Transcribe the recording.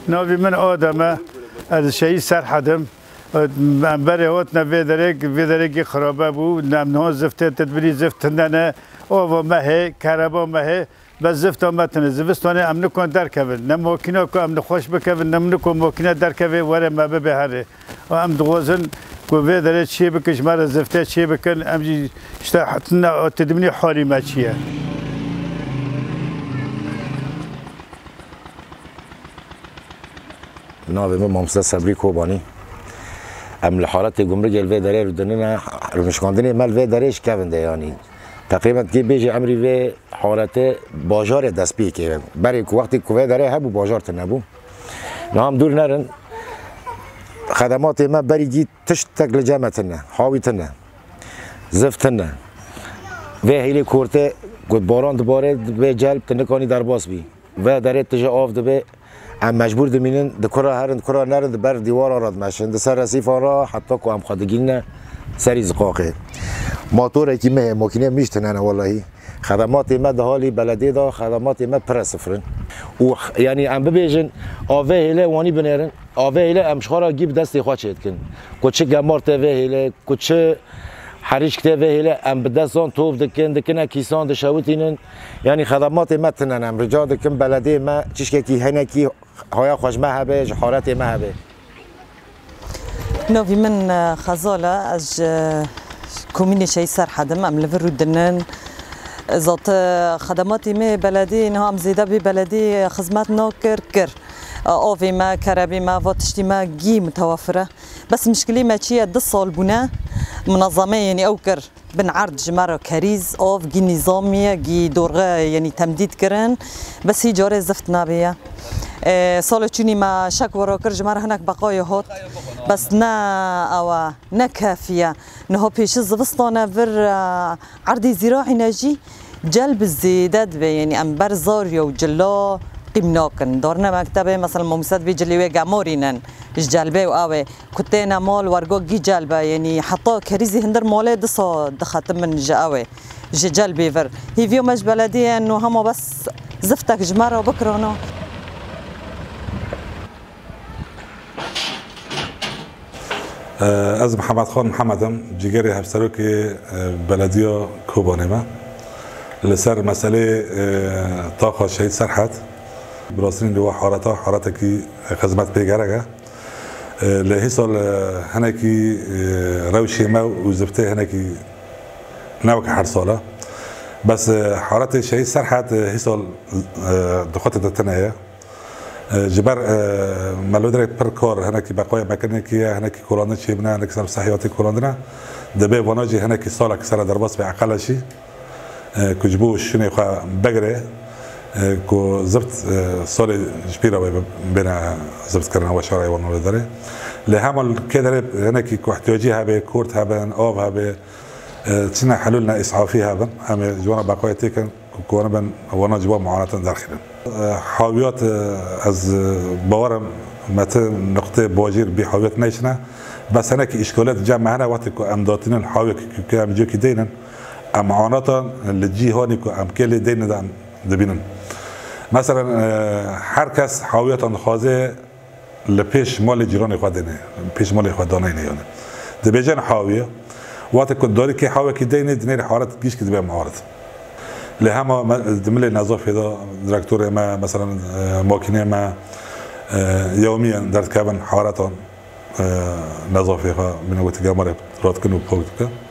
ناوی من آدمه از شیء سرحدم برای هات نویدرگی خرابه بود نمنها زفته تدبیری زفت نه آوا مه کربا مه بس زفت آمدن زوستانه امن کن در کول نه ماکینا کو امن خوش بکول نه کو ماکینا در کول وره ما ببهره و ام دوازن کو ویدره چی بکش مر زفته چی بکن ام اشتا حتنا تدبنی حالی ما چیه ناوی من مامسته صبری کوبانی ام لحالت گمرک الوی داره رو دنیا رو مشکاندنی مال وی داریش کونده یعنی تقریبا کی بیجی امری وی حالت بازار دست پی که برای وقتی کوی داره هبو بازار تنبو نام دور نرن خدمات ما بریگی تشت تقل جامتنا حاویتنا زفتنا و هیلی کورته گود باران دوباره به جلب تنکانی در باس بی و داره تجا آف دبه ام مجبور دمینن دکرا هرند کرا نرند بر دیوار آراد ماشین دسر رسیف آرا حتی که ام خادگین سری زقاقه موتور کی مه ماکینه میشتنن والله خدمات ما ده حالی بلدی دا خدمات ما پر صفرن و یعنی ام ببیجن آوه هله وانی بنرن آوه هله امشخارا گیب دستی خواهد شد کن کچه گمارت وه هله کچه حریش کته وه هله ام بدستان توف دکنه کیسان دشوتینن یعنی خدمات ما تنن ام رجال دکن بلدی ما چشکه کی هنه کی هایا خوش ما هبه جحارت ما هبه نوی من خزاله از كوميني شيء سر حدم ام لفرو دنن ذات خدماتي مي بلدي انها ام زيدا بي بلدي خدمات نوكر كر اوفي ما كربي ما واتشتي ما جي متوفره بس مشكلة ما تشي د صال بنا منظمه يعني اوكر بنعرض جمره كريز اوف جي نظاميه جي دورغه يعني تمديد كرن بس هي جاره زفت نابيه سال چونی ما شک ورا کر جمره هناك بقای هات بس نه او نه کافیه نه پیش زوستانه ور عرض زراعي نجی جلب الزيادات يعني ام برزار و جلا قيمناكن دارنا مكتبه مثلا ممسد بجلوه جمارينن جلبه و اوه كتينا مال ورقا جي جلبه يعني حتى كريزي هندر ماله دصا دخلت من جاوه جلبه ور هي فيو مش بلديه انه هم بس زفتك جمره وبكرهنا از محمد خان محمدم جگری هفسروکی بلدیه کوبانیمه لسر مسئله طاقه شهید سرحد براسرین دو حارته کی خدمت پیگرگه لهی سال هنکی روشی ما و زفته هنکی نوک هر ساله بس حارت شهید سرحد هی سال دخوت دتنایه جبر ملودر پر کار هنکی بقای مکنه که هنکی کلاندن چی بنا هنکی سر صحیحاتی کلاندن دبی وانجی هنکی سال کسر درباس به عقلشی کجبو شنی خو بگره کو زبط سال جبیرا بنا زبط کردن و شرعی و نور داره لهمال كده هنکی کو احتیاجی هبه کورت هبن آب هبه تنا حلولنا اسعافی هبن همه جوانا بقای تکن كوانا بن وانا جواب معاناة داخلا حاويات از باورم متى نقطة بواجير بحاويات نيشنا بس هناك إشكالات جمع هنا وقت أمداتين الحاوية كام جوكي دينا أم معاناة اللي تجي هوني أم كل دينا دبينا مثلا حركس حاويات خازة لبيش مال جيران خدنا بيش مال خدانين يعني دبيجان حاوية وقت كنت داري كي حاوية كدينا دنيا حوارات جيش كده معارض لهما دملي نظافة ده دكتور ما مثلا ماكينة ما يوميا درت كابن حواراتهم نظافة من وقت جامعة رات كنوا بوقت